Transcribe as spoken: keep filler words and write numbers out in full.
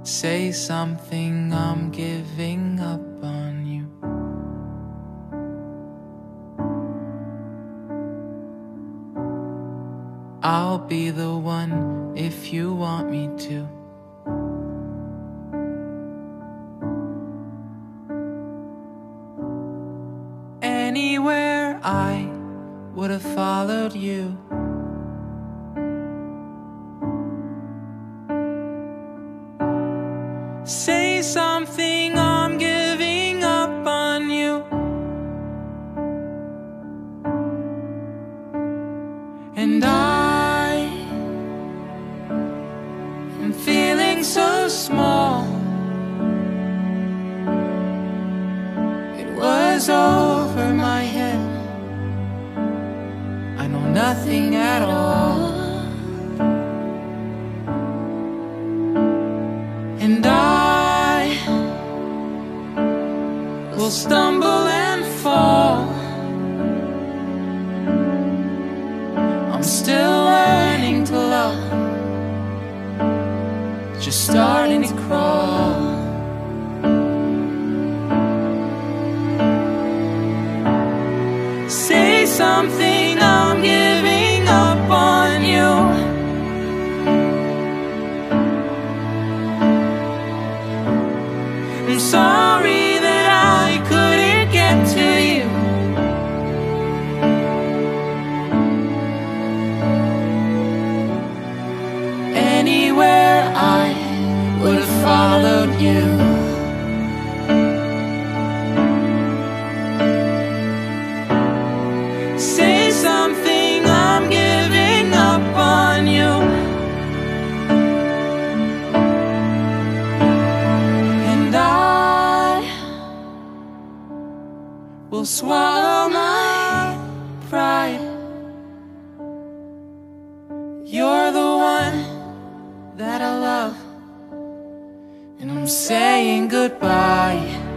Say something, I'm giving up on you. I'll be the one if you want me to. Anywhere I would have followed you. Say something, I'm giving up on you. And I am feeling so small. It was over my head. I know nothing at all. And I will stumble and fall. I'm still learning to love, just starting to crawl. Say something, I'm giving up on you. I'm sorry that I couldn't get to you. Anywhere I would have followed you. Say something, I'm giving up on you. And I will swallow my pride. You're the one that I love, and I'm saying goodbye.